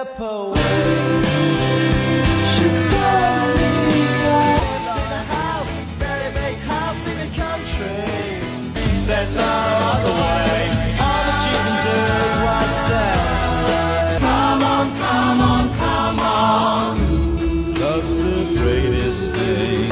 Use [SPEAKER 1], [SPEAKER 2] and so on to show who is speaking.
[SPEAKER 1] step away. She tells me that lives in a house, very big house in the country. There's no other way. All that you can do is watch them. Come on, come on, come on. Love's the greatest thing.